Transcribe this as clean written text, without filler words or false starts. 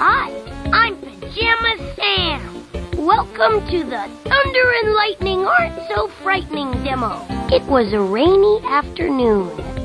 Hi, I'm Pajama Sam. Welcome to the Thunder and Lightning Aren't So Frightening demo. It was a rainy afternoon.